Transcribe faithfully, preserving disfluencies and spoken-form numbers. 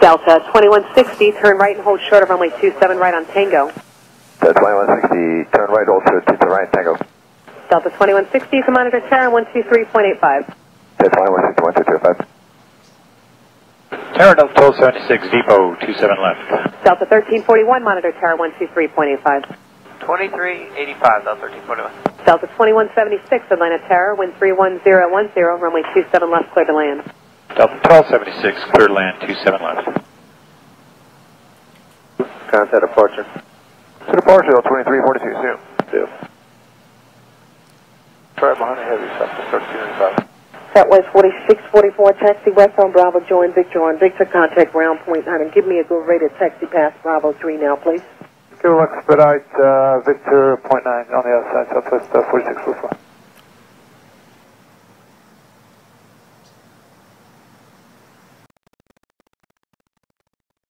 Delta twenty-one sixty, turn right and hold short of runway two seven right on Tango. Delta twenty-one sixty, turn right, hold short, two seven right, Tango. Delta twenty-one sixty, to monitor Terra one two three point eight five. Delta twenty-one sixty, one two two five. Terra Delta twelve seventy-six, depot two seven left. Delta thirteen forty-one, monitor Terra one two three point eight five. twenty-three eighty-five, Delta thirteen forty-one. Delta twenty-one seventy-six, Atlanta Terra, wind three one zero one zero, runway two seven left, clear to land. Delta twelve seventy-six, clear to land two seven left. Contact departure. To departure, Delta twenty-three forty-two, see you. See you. Try behind the heavy, stop to thirteen eighty-five. Southwest forty-six forty-four, taxi west on Bravo, join Victor on Victor, contact ground point nine, and give me a good rated taxi pass Bravo three now, please. Good luck, expedite uh, Victor point nine on the outside, Southwest uh, forty-six forty-four.